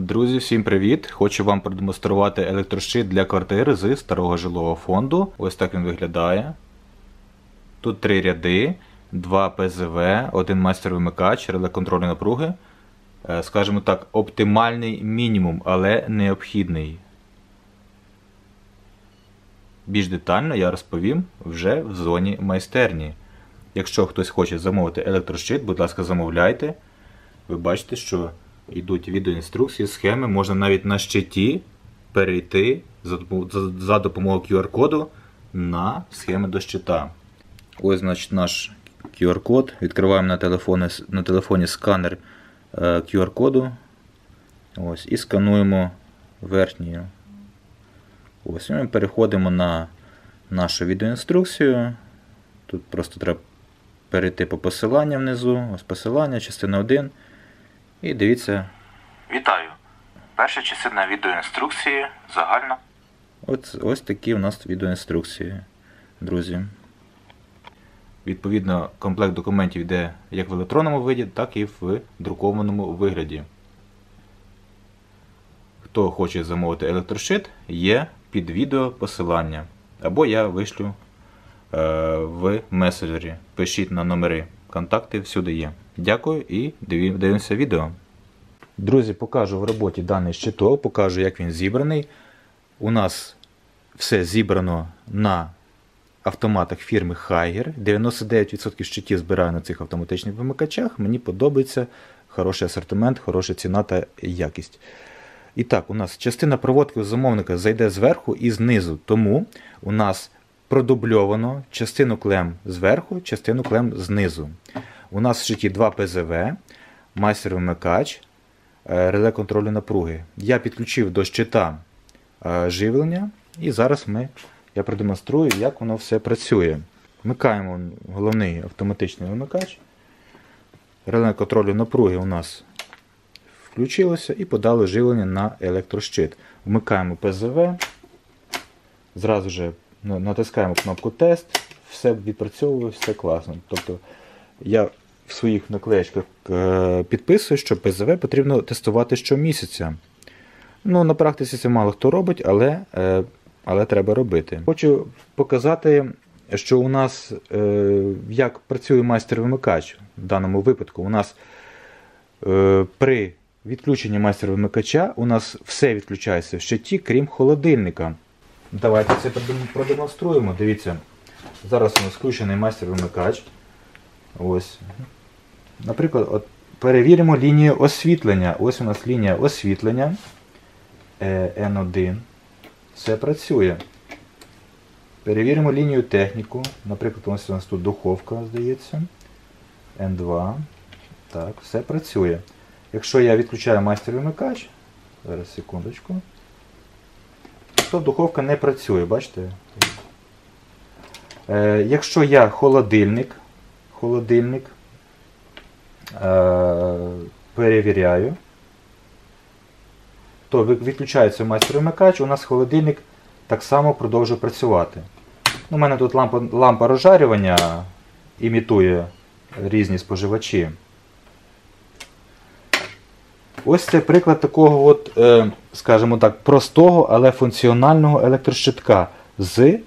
Друзі, всім привіт! Хочу вам продемонструвати електрощит для квартири з старого жилого фонду. Ось так він виглядає. Тут 3 ряди, 2 ПЗВ, 1 майстер-вимикач, реле контролю напруги. Скажімо так, оптимальний мінімум, але необхідний. Більш детально я розповім вже в зоні майстерні. Якщо хтось хоче замовити електрощит, будь ласка, замовляйте. Ви бачите, що йдуть відеоінструкції, схеми, можна навіть на щиті перейти за допомогою QR-коду на схеми до щита. Ось, значить, наш QR-код. Відкриваємо на телефоні сканер QR-коду. Ось, і скануємо верхній. Ось, і ми переходимо на нашу відеоінструкцію. Тут просто треба перейти по посиланням внизу. Ось посилання, частина 1. І дивіться. Вітаю! Перша частина відеоінструкції загальна. Ось такі у нас відеоінструкції, друзі. Відповідно, комплект документів йде як в електронному виді, так і в друкованому вигляді. Хто хоче замовити електрощит, є під відео посилання. Або я вишлю в меседжері. Пишіть на номери. Контакти всюди є. Дякую і дивимося відео. Друзі, покажу в роботі даний щиток, покажу, як він зібраний. У нас все зібрано на автоматах фірми Haier. 99% щитів збираю на цих автоматичних вимикачах. Мені подобається хороший асортимент, хороша ціна та якість. І так, у нас частина проводки у замовника зайде зверху і знизу. Тому у нас продубльовано частину клем зверху, частину клем знизу. У нас в щиті 2 ПЗВ, майстер-вимикач, реле контролю напруги. Я підключив до щита живлення і зараз я продемонструю, як воно все працює. Вмикаємо головний автоматичний вимикач. Реле контролю напруги у нас включилося і подало живлення на електрощит. Вмикаємо ПЗВ, зразу же натискаємо кнопку тест, все відпрацьовує, все класно. Тобто я в своїх наклеєчках підписую, що ПЗВ потрібно тестувати щомісяця. Ну, на практиці це мало хто робить, але треба робити. Хочу показати, що у нас, як працює майстер-вимикач в даному випадку. У нас при відключенні майстер-вимикача у нас все відключається в щиті, крім холодильника. Давайте це продемонструємо. Дивіться, зараз у нас включений майстер-вимикач. Ось. Наприклад, перевіримо лінію освітлення. Ось у нас лінія освітлення N1. Все працює. Перевіримо лінію техніку. Наприклад, ось у нас тут духовка, здається. N2. Так, все працює. Якщо я відключаю майстер-вимикач, зараз секундочку, то духовка не працює, бачите? Якщо я холодильник перевіряю, то відключається майстер-вимикач, у нас холодильник так само продовжує працювати. У мене тут лампа розжарювання імітує різні споживачі. Ось це приклад такого, скажімо так, простого, але функціонального електрощитка з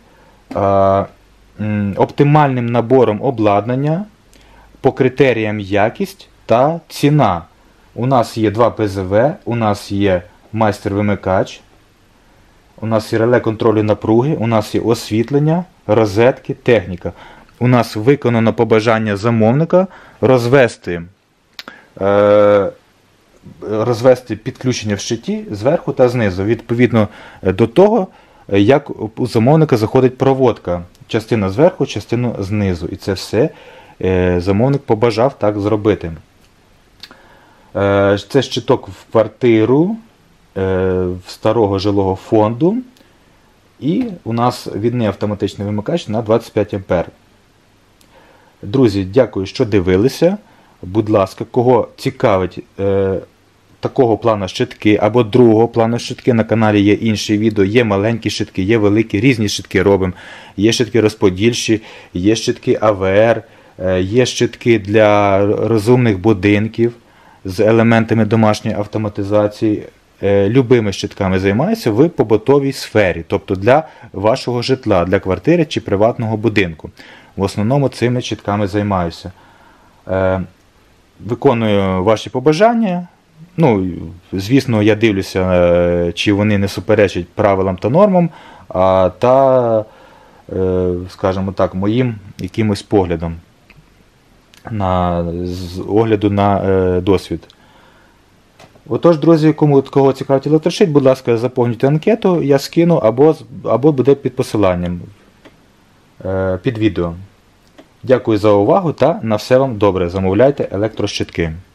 оптимальним набором обладнання по критеріям якість та ціна. У нас є 2 ПЗВ, у нас є майстер-вимикач, у нас є реле контролю напруги, у нас є освітлення, розетки, техніка. У нас виконано побажання замовника розвести підключення в щиті зверху та знизу, відповідно до того, як у замовника заходить проводка. Частина зверху, частина знизу. І це все замовник побажав так зробити. Це щиток в квартиру старого жилого фонду. І у нас відний автоматичний вимикач на 25 А. Друзі, дякую, що дивилися. Будь ласка, кого цікавить такого плану щитки або другого плану щитки, на каналі є інші відео, є маленькі щитки, є великі, різні щитки робимо. Є щитки розподільчі, є щитки АВР, є щитки для розумних будинків з елементами домашньої автоматизації. любими щитками займаюся в побутовій сфері, тобто для вашого житла, для квартири чи приватного будинку. В основному цими щитками займаюся. Виконую ваші побажання. Ну, звісно, я дивлюся, чи вони не суперечать правилам та нормам, та, скажімо так, моїм якимось поглядом, з огляду на досвід. Отож, друзі, кого цікавить електрошит, будь ласка, заповнюйте анкету, я скину, або буде під посиланням під відео. Дякую за увагу та на все вам добре. Замовляйте електрощитки.